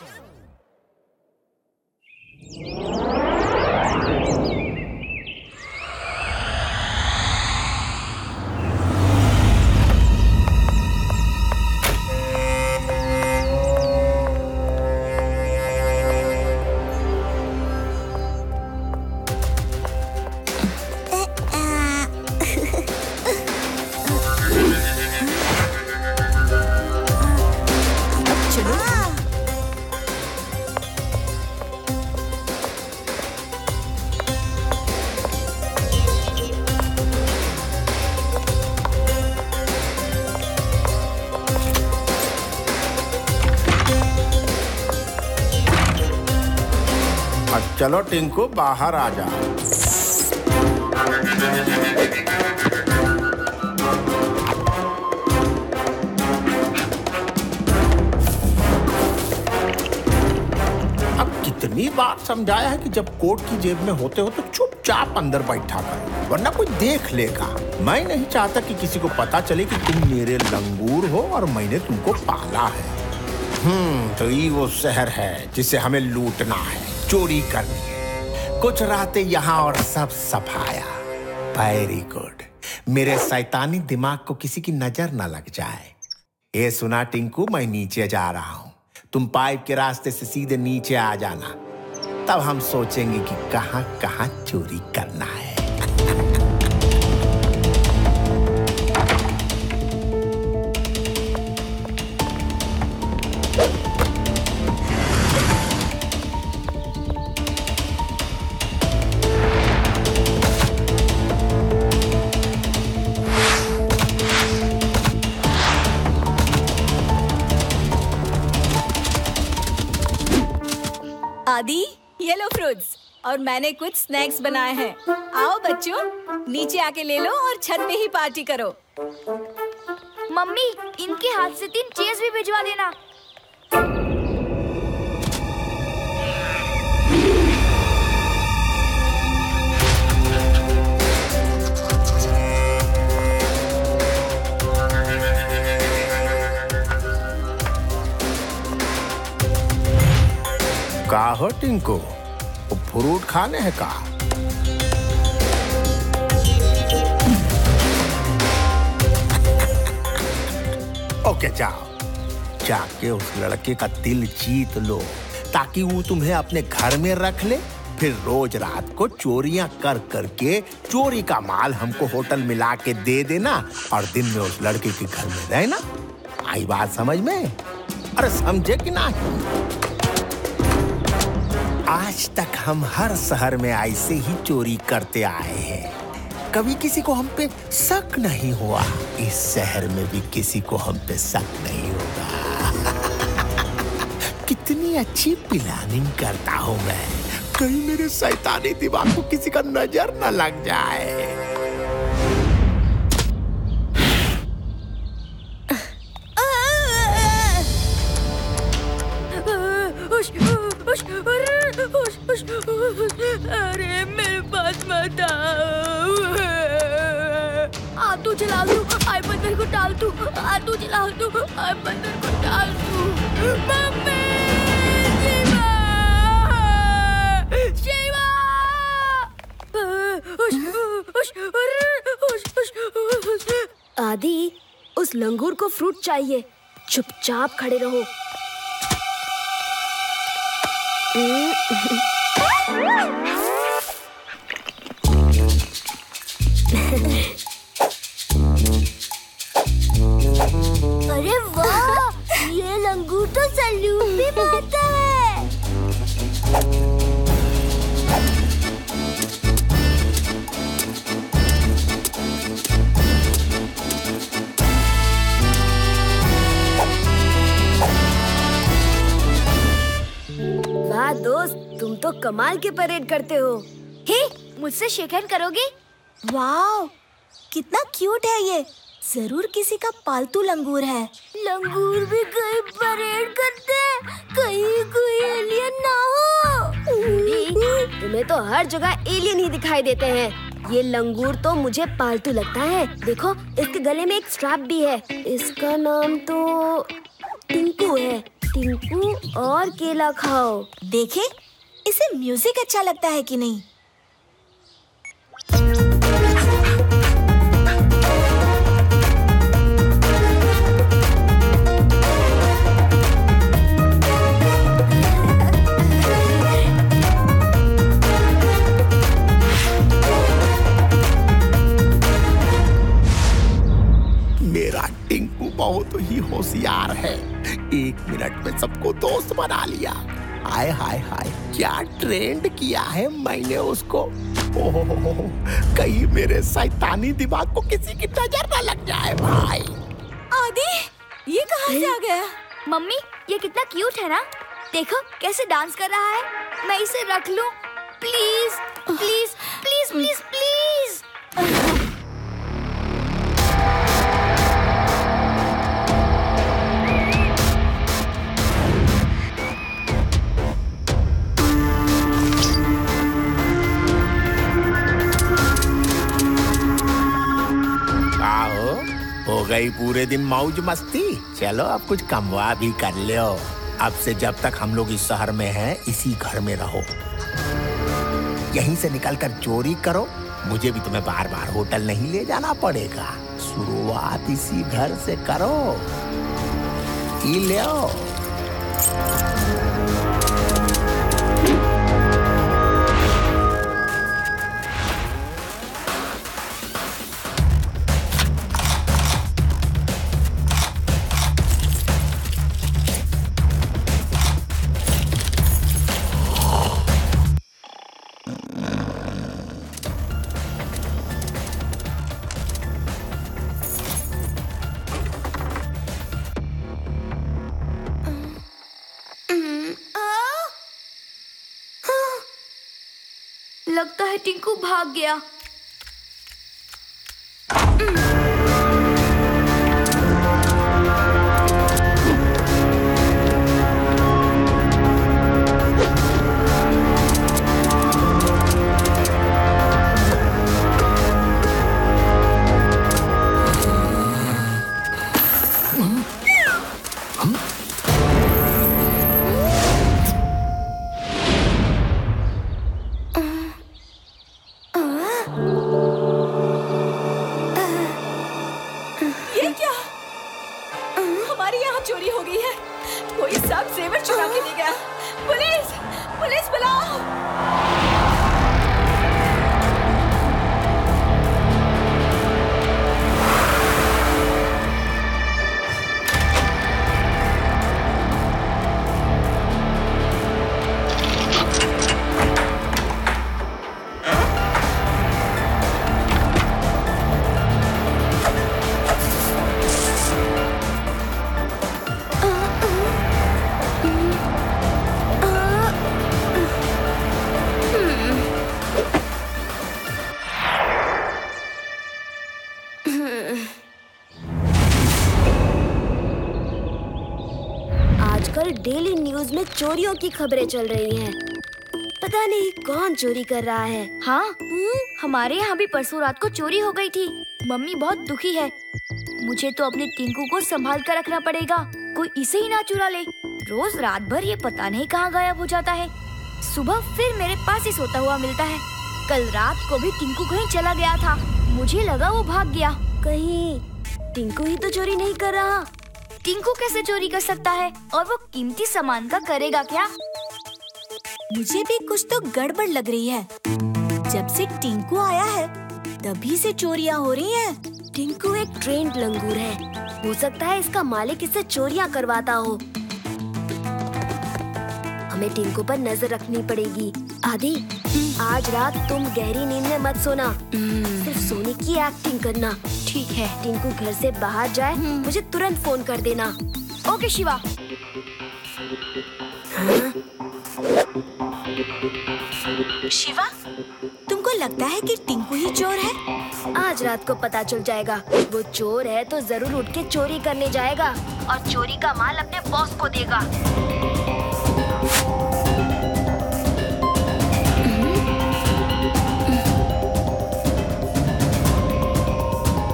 चलो टिंकू बाहर आ जा। अब कितनी बार समझाया है कि जब कोट की जेब में होते हो तो चुपचाप अंदर बैठा करो, वरना कोई देख लेगा। मैं नहीं चाहता कि किसी को पता चले कि तुम मेरे लंगूर हो और मैंने तुमको पाला है। तो ये वो शहर है जिसे हमें लूटना है, चोरी करनी है। कुछ रातें यहाँ और सब सफाया। Very good. मेरे शैतानी दिमाग को किसी की नजर न लग जाए। ये सुना टिंकू, मैं नीचे जा रहा हूँ। तुम पाइप के रास्ते से सीधे नीचे आ जाना, तब हम सोचेंगे कि कहाँ कहाँ चोरी करना है। आदि, ये लो फ्रूट्स और मैंने कुछ स्नैक्स बनाए हैं। आओ बच्चों, नीचे आके ले लो और छत पे ही पार्टी करो। मम्मी, इनके हाथ से 3 चीज भी भिजवा देना। का हो टिंकू, वो फ्रूट खाने हैं का? ओके जाओ, जाके उस लड़के का दिल जीत लो ताकि वो तुम्हें अपने घर में रख ले। फिर रोज रात को चोरियां कर करके चोरी का माल हमको होटल में ला के दे देना और दिन में उस लड़के के घर में रहना। आई बात समझ में? अरे समझे कि नहीं? आज तक हम हर शहर में ऐसे ही चोरी करते आए हैं, कभी किसी को हम पे शक नहीं हुआ। इस शहर में भी किसी को हम पे शक नहीं होगा। कितनी अच्छी प्लानिंग करता हूँ मैं, कहीं मेरे शैतानी दिमाग को किसी का नजर न लग जाए। अरे मेरे पास मत आओ। आतू जला दूं, आई बंदर को डाल दूं, आतू जला दूं, आई बंदर को डाल दूं। मम्मी, शिवा, शिवा। आदि, उस लंगूर को फ्रूट चाहिए, चुपचाप खड़े रहो। अरे वाह, ये लंगूर तो सैल्यूट भी मारता है। वाह दोस्त, तुम तो कमाल के परेड करते हो। हे, मुझसे शेक हैंड करोगे? वाह, कितना क्यूट है ये। जरूर किसी का पालतू लंगूर है। लंगूर भी कहीं परेड करते हैं, कहीं कोई एलियन ना हो। तुम्हें तो हर जगह एलियन ही दिखाई देते हैं। ये लंगूर तो मुझे पालतू लगता है। देखो, इसके गले में एक स्ट्रैप भी है। इसका नाम तो टिंकू है। टिंकू और केला खाओ। देखे इसे म्यूजिक अच्छा लगता है कि नहीं। मेरा टिंकू बहुत ही होशियार है, 1 मिनट में सबको दोस्त बना लिया। हाय हाय हाय, क्या ट्रेंड किया है मैंने उसको। ओहो, कहीं मेरे शैतानी दिमाग को किसी की नजर न लग जाए भाई। आदि, ये कहाँ से आ गया? मम्मी, ये कितना क्यूट है ना। देखो कैसे डांस कर रहा है। मैं इसे रख लूं? Please please please please please. हो गई पूरे दिन मौज मस्ती। चलो अब कुछ कमवा भी कर लो। अब से जब तक हम लोग इस शहर में हैं, इसी घर में रहो। यहीं से निकलकर चोरी करो। मुझे भी तुम्हें बार बार होटल नहीं ले जाना पड़ेगा। शुरुआत इसी घर से करो। ई लो। लगता है टिंकू भाग गया। चोरी हो गई है। कोई सब जेवर चुरा के ले गया। पुलिस, पुलिस बुलाओ। आजकल डेली न्यूज में चोरियों की खबरें चल रही हैं। पता नहीं कौन चोरी कर रहा है। हाँ, हमारे यहाँ भी परसों रात को चोरी हो गई थी। मम्मी बहुत दुखी है। मुझे तो अपने टिंकू को संभाल कर रखना पड़ेगा, कोई इसे ही ना चुरा ले। रोज रात भर ये पता नहीं कहाँ गायब हो जाता है, सुबह फिर मेरे पास ही सोता हुआ मिलता है। कल रात को भी टिंकू कहीं चला गया था, मुझे लगा वो भाग गया। कहीं टिंकू ही तो चोरी नहीं कर रहा। टिंकू कैसे चोरी कर सकता है, और वो कीमती सामान का करेगा क्या? मुझे भी कुछ तो गड़बड़ लग रही है। जब से टिंकू आया है तभी से चोरियां हो रही हैं। टिंकू एक ट्रेंड लंगूर है, हो सकता है इसका मालिक इससे चोरियां करवाता हो। हमें टिंकू पर नजर रखनी पड़ेगी। आदि, आज रात तुम गहरी नींद में मत सोना, सिर्फ सोने की एक्टिंग करना। ठीक है। टिंकू घर से बाहर जाए मुझे तुरंत फोन कर देना। ओके शिवा। शिवा, तुमको लगता है कि टिंकू ही चोर है? आज रात को पता चल जाएगा। वो चोर है तो जरूर उठ के चोरी करने जाएगा और चोरी का माल अपने बॉस को देगा।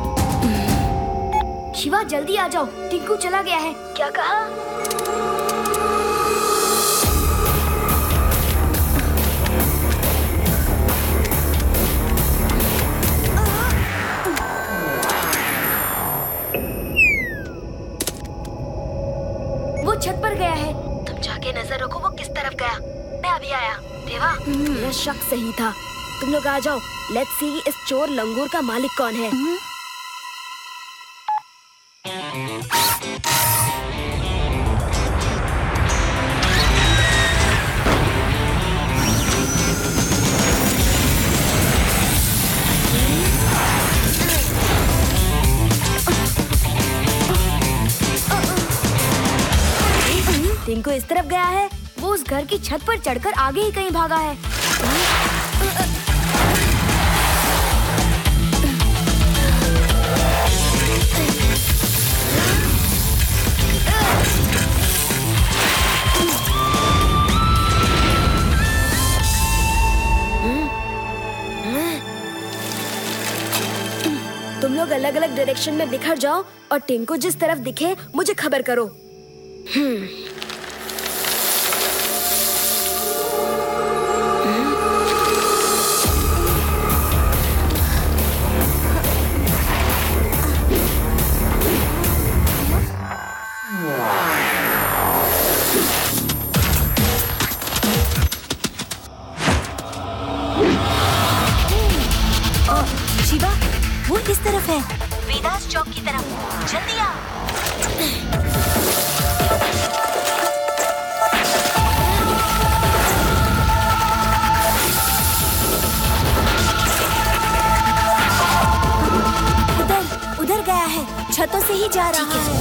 शिवा जल्दी आ जाओ, टिंकू चला गया है। क्या कहा? वो छत पर गया है। तुम जाके नजर रखो वो किस तरफ गया। मैं अभी आया। देवा, मेरा शक सही था। तुम लोग आ जाओ। लेट्स सी इस चोर लंगूर का मालिक कौन है। टिंकू इस तरफ गया है। वो उस घर की छत पर चढ़कर आगे ही कहीं भागा है। तुम लोग अलग अलग डायरेक्शन में बिखर जाओ और टिंकू जिस तरफ दिखे मुझे खबर करो। शिवा, वो किस तरफ है? वेदास चौक की तरफ। जल्दी आ। उधर गया है। छतों से ही जा रहा है।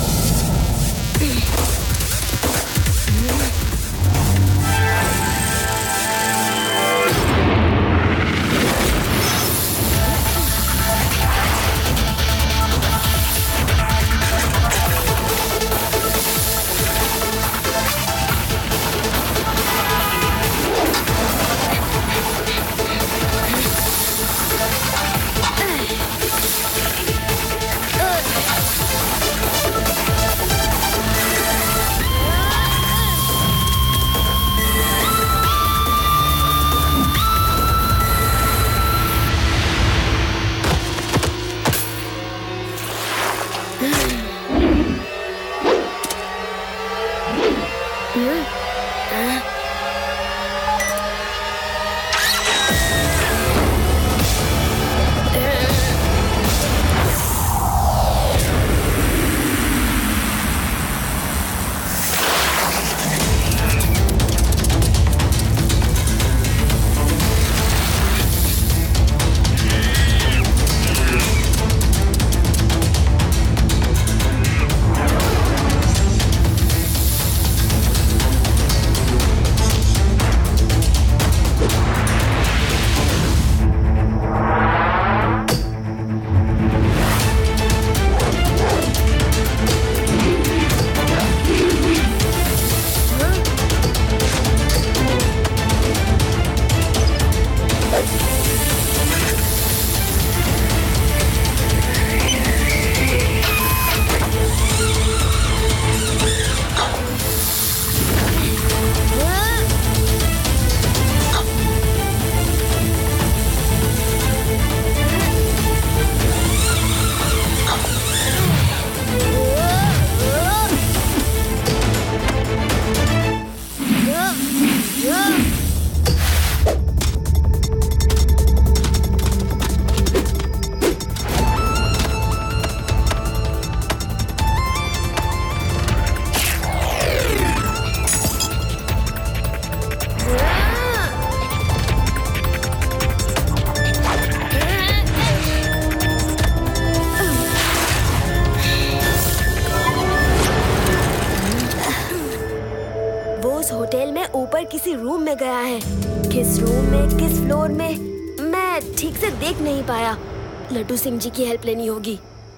ऊपर किसी रूम में गया है। किस रूम में, किस फ्लोर में, मैं ठीक से देख नहीं पाया। लड्डू सिंह जी की हेल्प लेनी होगी।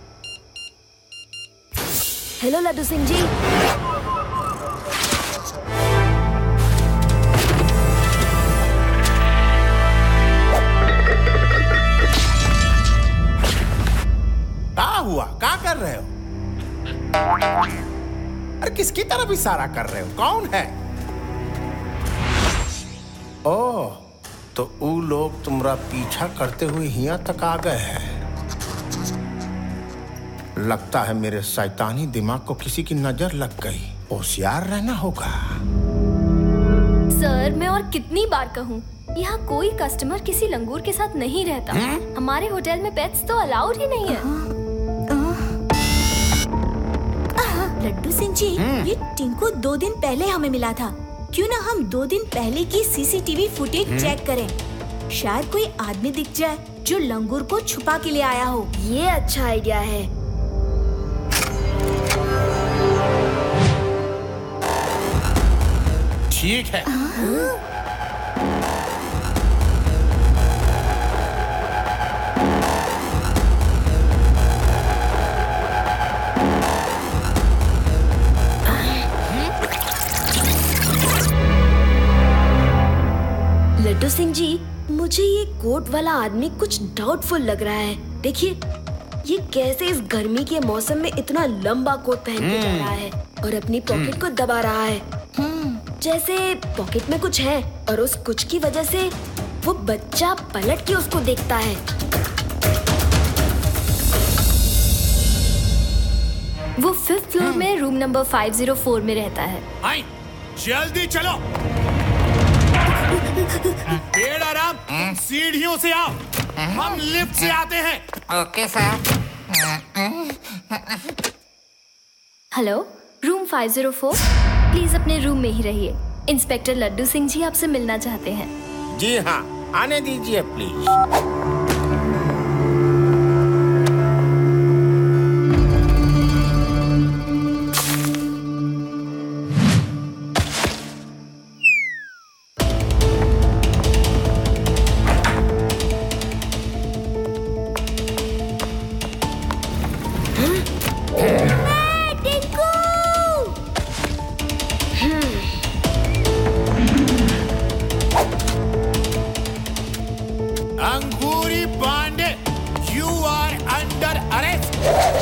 हेलो लड्डू सिंह जी। क्या हुआ? क्या कर रहे हो? अरे किसकी तरफ इशारा कर रहे हो? कौन है? ओह, तो वो लोग तुम्हारा पीछा करते हुए यहाँ तक आ गए हैं। लगता है मेरे शैतानी दिमाग को किसी की नजर लग गई। होशियार रहना होगा। सर, मैं और कितनी बार कहूँ, यहाँ कोई कस्टमर किसी लंगूर के साथ नहीं रहता। हमारे होटल में पेट्स तो अलाउड ही नहीं है। लड्डू सिंह जी, ये टिंकू 2 दिन पहले हमें मिला था। क्यों ना हम 2 दिन पहले की सीसीटीवी फुटेज चेक करें। शायद कोई आदमी दिख जाए जो लंगूर को छुपा के ले आया हो। ये अच्छा आइडिया है। ठीक है। लड्डू सिंह जी, मुझे ये कोट वाला आदमी कुछ डाउटफुल लग रहा है। देखिए, ये कैसे इस गर्मी के मौसम में इतना लंबा कोट पहन के जा रहा है और अपनी पॉकेट को दबा रहा है। जैसे पॉकेट में कुछ है और उस कुछ की वजह से वो बच्चा पलट के उसको देखता है। वो 5th फ्लोर में रूम नंबर 504 में रहता है। आई, जल्दी चलो। पेड़ आराम, सीढ़ियों से आओ। हम लिफ्ट से आते हैं। Okay sir. Hello, room 504। Please अपने रूम में ही रहिए। इंस्पेक्टर लड्डू सिंह जी आपसे मिलना चाहते हैं। जी हाँ, आने दीजिए please. Angoori Pandey, you are under arrest.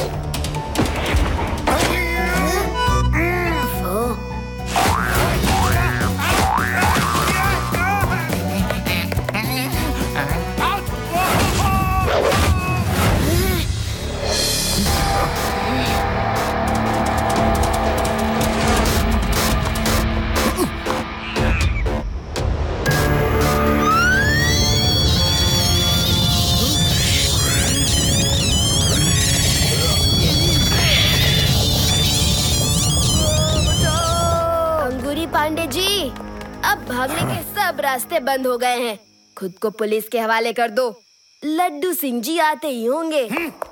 Pandey ji, अब भागने के सब रास्ते बंद हो गए हैं। खुद को पुलिस के हवाले कर दो। लड्डू सिंह जी आते ही होंगे।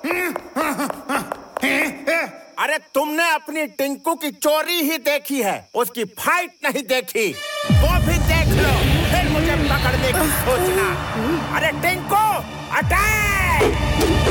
अरे तुमने अपनी टिंकू की चोरी ही देखी है, उसकी फाइट नहीं देखी। वो भी देख लो, फिर मुझे पकड़ने की सोचना। अरे टिंकू, अटैक!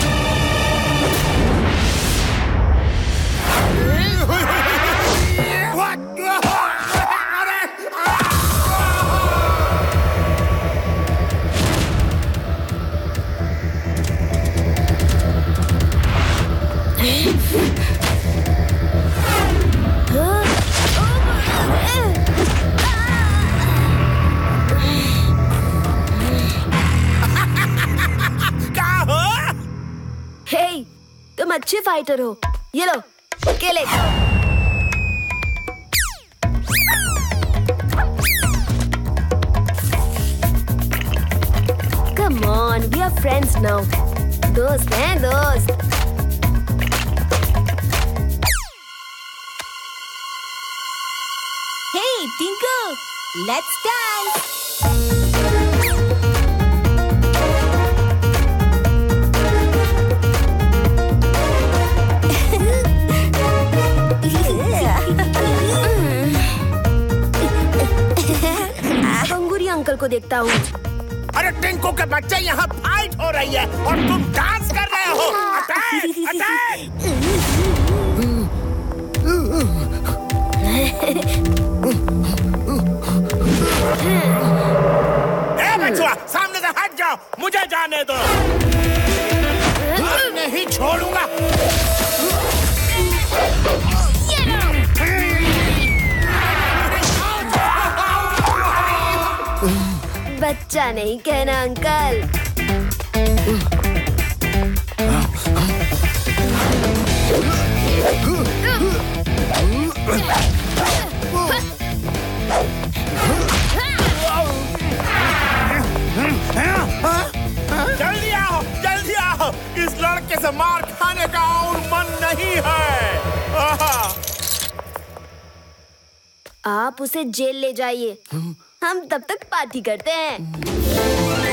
तुम अच्छे फाइटर हो। ये लो, केले खाओ। Come on, we are friends now. दोस्त हैं, दोस्त। Hey, Tinku, let's dance. Uncle को देखता हूँ। अरे टिंकू के बच्चे, यहाँ फाइट हो रही है और तुम डांस कर रहे हो। अटैक! अटैक! ए बच्चों, सामने से हट जाओ, मुझे जाने दो। नहीं छोड़ूंगा। बच्चा नहीं कहना अंकल। तरीके से मार खाने का और मन नहीं है। आप उसे जेल ले जाइए, हम तब तक पार्टी करते हैं।